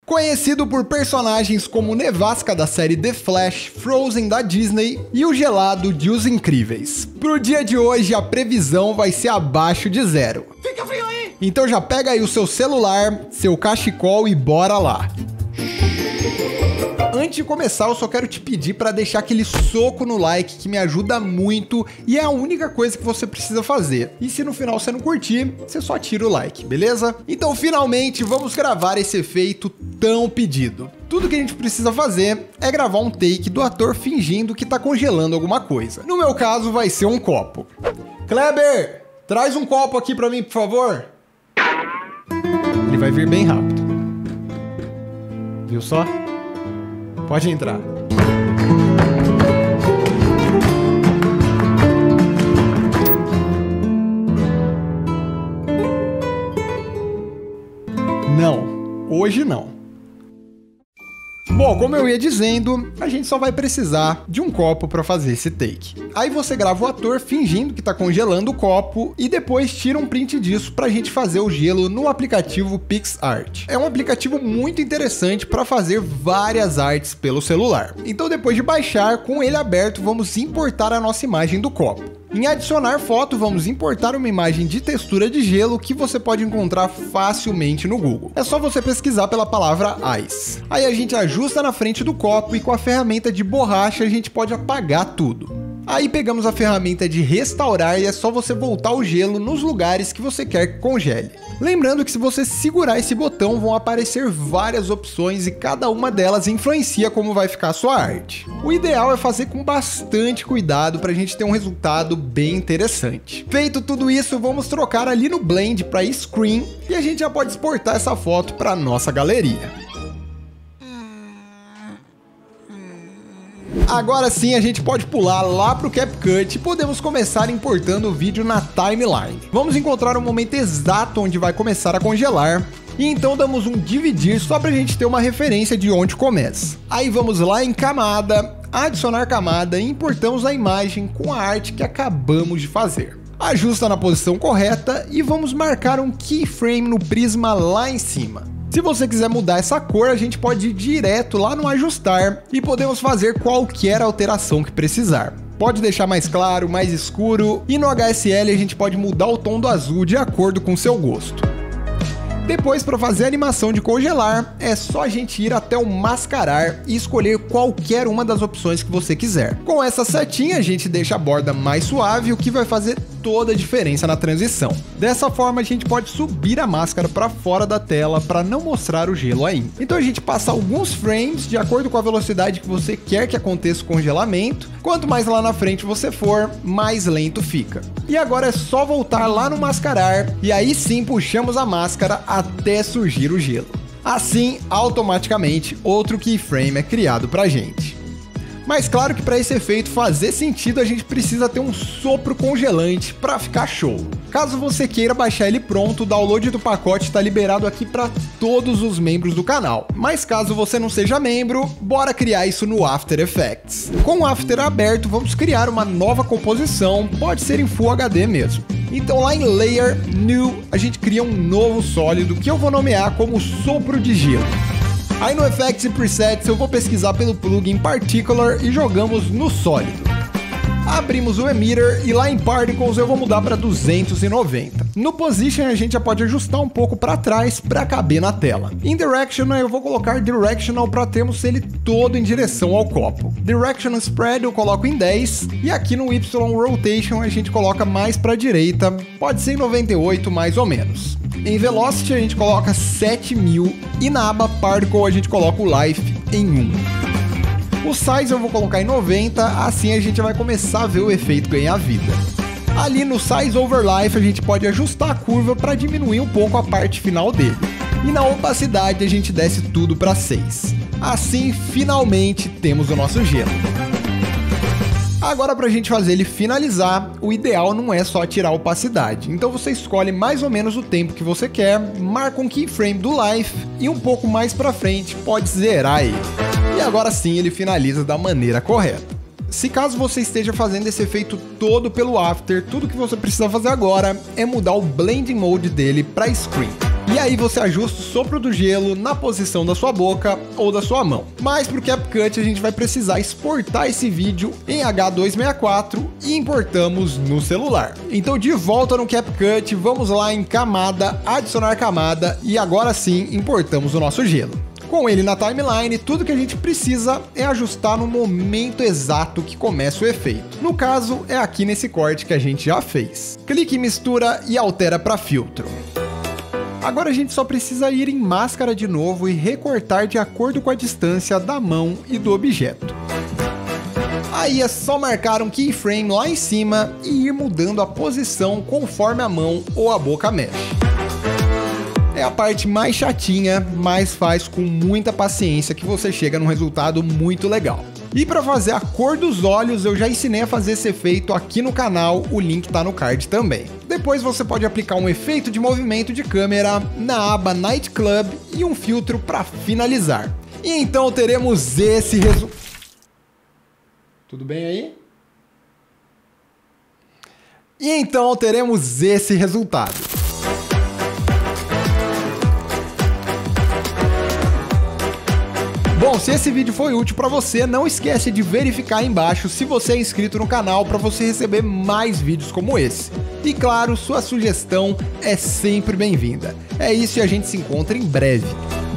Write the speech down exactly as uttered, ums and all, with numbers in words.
Conhecido por personagens como Nevasca da série The Flash, Frozen da Disney e o Gelado de Os Incríveis. Pro dia de hoje a previsão vai ser abaixo de zero. Fica frio aí! Então já pega aí o seu celular, seu cachecol e bora lá! Antes de começar, eu só quero te pedir para deixar aquele soco no like que me ajuda muito e é a única coisa que você precisa fazer. E se no final você não curtir, você só tira o like, beleza? Então, finalmente, vamos gravar esse efeito tão pedido. Tudo que a gente precisa fazer é gravar um take do ator fingindo que tá congelando alguma coisa. No meu caso, vai ser um copo. Kleber, traz um copo aqui para mim, por favor. Ele vai vir bem rápido. Viu só? Pode entrar. Não, hoje não. Bom, como eu ia dizendo, a gente só vai precisar de um copo para fazer esse take. Aí você grava o ator fingindo que tá congelando o copo e depois tira um print disso pra gente fazer o gelo no aplicativo PixArt. É um aplicativo muito interessante para fazer várias artes pelo celular. Então depois de baixar, com ele aberto, vamos importar a nossa imagem do copo. Em adicionar foto, vamos importar uma imagem de textura de gelo que você pode encontrar facilmente no Google. É só você pesquisar pela palavra ice. Aí a gente ajusta na frente do copo e com a ferramenta de borracha a gente pode apagar tudo. Aí pegamos a ferramenta de restaurar e é só você voltar o gelo nos lugares que você quer que congele. Lembrando que se você segurar esse botão vão aparecer várias opções e cada uma delas influencia como vai ficar a sua arte. O ideal é fazer com bastante cuidado para a gente ter um resultado bem interessante. Feito tudo isso, vamos trocar ali no Blend para Screen e a gente já pode exportar essa foto para nossa galeria. Agora sim a gente pode pular lá para o CapCut e podemos começar importando o vídeo na timeline. Vamos encontrar o momento exato onde vai começar a congelar e então damos um dividir só para a gente ter uma referência de onde começa. Aí vamos lá em camada, adicionar camada e importamos a imagem com a arte que acabamos de fazer. Ajusta na posição correta e vamos marcar um keyframe no prisma lá em cima. Se você quiser mudar essa cor, a gente pode ir direto lá no ajustar e podemos fazer qualquer alteração que precisar. Pode deixar mais claro, mais escuro e no H S L a gente pode mudar o tom do azul de acordo com seu gosto. Depois, para fazer a animação de congelar, é só a gente ir até o mascarar e escolher qualquer uma das opções que você quiser. Com essa setinha, a gente deixa a borda mais suave, o que vai fazer toda a diferença na transição. Dessa forma, a gente pode subir a máscara para fora da tela para não mostrar o gelo ainda. Então a gente passa alguns frames de acordo com a velocidade que você quer que aconteça o congelamento. Quanto mais lá na frente você for, mais lento fica. E agora é só voltar lá no mascarar e aí sim puxamos a máscara até surgir o gelo. Assim, automaticamente, outro keyframe é criado pra gente. Mas claro que para esse efeito fazer sentido, a gente precisa ter um sopro congelante para ficar show. Caso você queira baixar ele pronto, o download do pacote está liberado aqui para todos os membros do canal. Mas caso você não seja membro, bora criar isso no After Effects. Com o After aberto, vamos criar uma nova composição, pode ser em Full H D mesmo. Então lá em Layer, New, a gente cria um novo sólido que eu vou nomear como Sopro de Gelo. Aí no Effects e Presets eu vou pesquisar pelo plugin Particular e jogamos no sólido. Abrimos o Emitter e lá em Particles eu vou mudar para duzentos e noventa. No Position a gente já pode ajustar um pouco para trás para caber na tela. Em Directional eu vou colocar Directional para termos ele todo em direção ao copo. Directional Spread eu coloco em dez e aqui no Y Rotation a gente coloca mais para a direita, pode ser em noventa e oito mais ou menos. Em Velocity a gente coloca sete mil e na aba Particle a gente coloca o Life em um. O Size eu vou colocar em noventa, assim a gente vai começar a ver o efeito ganhar vida. Ali no Size Over Life a gente pode ajustar a curva para diminuir um pouco a parte final dele. E na opacidade a gente desce tudo para seis. Assim finalmente temos o nosso gelo. Agora para a gente fazer ele finalizar, o ideal não é só tirar a opacidade. Então você escolhe mais ou menos o tempo que você quer, marca um keyframe do Life e um pouco mais para frente pode zerar ele. E agora sim ele finaliza da maneira correta. Se caso você esteja fazendo esse efeito todo pelo After, tudo que você precisa fazer agora é mudar o Blending Mode dele para Screen. E aí você ajusta o sopro do gelo na posição da sua boca ou da sua mão. Mas para o CapCut a gente vai precisar exportar esse vídeo em H duzentos e sessenta e quatro e importamos no celular. Então de volta no CapCut, vamos lá em camada, adicionar camada e agora sim importamos o nosso gelo. Com ele na timeline, tudo que a gente precisa é ajustar no momento exato que começa o efeito. No caso, é aqui nesse corte que a gente já fez. Clique em mistura e altera para filtro. Agora a gente só precisa ir em máscara de novo e recortar de acordo com a distância da mão e do objeto. Aí é só marcar um keyframe lá em cima e ir mudando a posição conforme a mão ou a boca mexe. É a parte mais chatinha, mas faz com muita paciência que você chega num resultado muito legal. E para fazer a cor dos olhos, eu já ensinei a fazer esse efeito aqui no canal, o link tá no card também. Depois você pode aplicar um efeito de movimento de câmera na aba Night Club e um filtro para finalizar. E então teremos esse resultado. Tudo bem aí? E então teremos esse resultado. Bom, se esse vídeo foi útil para você, não esquece de verificar aí embaixo se você é inscrito no canal para você receber mais vídeos como esse. E claro, sua sugestão é sempre bem-vinda. É isso e a gente se encontra em breve.